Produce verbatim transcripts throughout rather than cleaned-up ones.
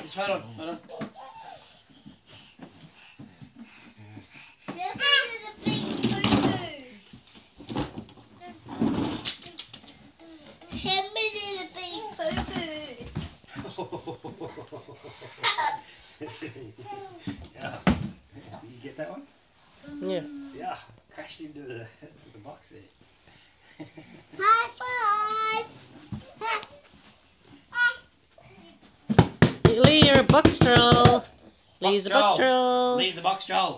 Just hold on, hold on. Yeah. Did you get that one? Yeah. Yeah. Crashed into the, the box there. High five! Lee, you're a box troll. Lee's a box troll. Lee's a box troll.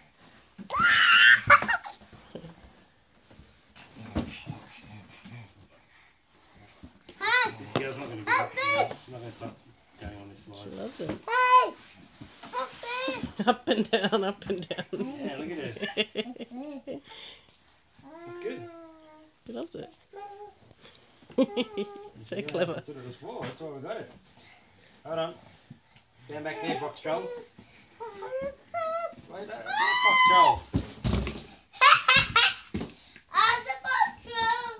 The girl's not going to give up. She's not going to stop going on this slide. She loves it. Hey! Up and down, up and down. Yeah, look at her. It's good. She loves it. So Yeah, clever. That's what it was for. That's why we got it. Hold on. Stand back there, box troll. Wait, no, box troll. I'm the box troll.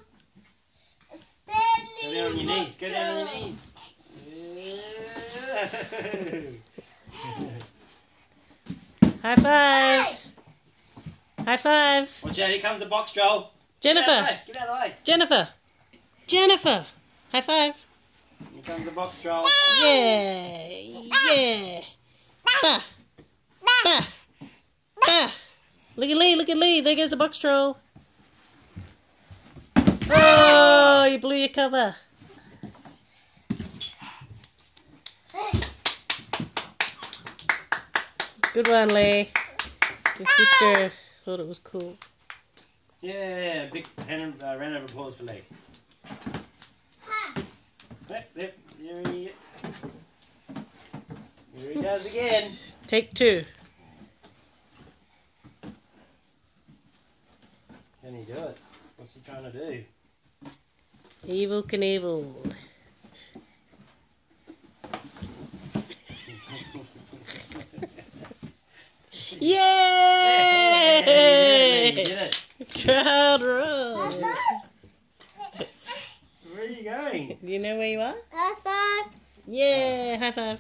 Go down on your knees. Go down on your knees. Yeah. High five. High five. Watch out, here comes the box troll. Jennifer. Get out of the way. Get out of the way. Jennifer. Jennifer. High five. Here comes the box troll. Yeah. Yeah. Bah. Bah. Bah. Look at Lee. Look at Lee. There goes the box troll. Oh, you blew your cover. Good one, Lee. Your sister thought it was cool. Yeah, big hand, uh, round of applause for Lee. Yep, yep, here he, here he goes again. Take two. Can he do it? What's he trying to do? Evel Knievel. Yay! You did it. Crowd roll. Where are you going? Do you know where you are? High five! Yeah, high five.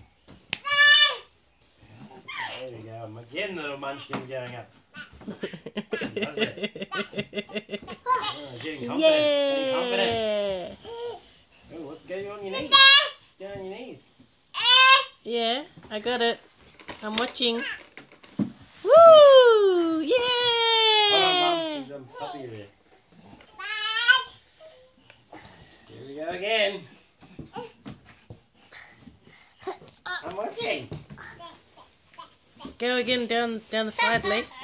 There we go. Again, the little munchkin going up. Does it? Oh, getting confident. Getting confident. Yeah. Oh, let's go on your knees. Get on your knees. Yeah, I got it. I'm watching. Woo! Yeah! Hold on, Mum. There's a puppy there. Here we go again. I'm watching. Go again down down the slide, Lee.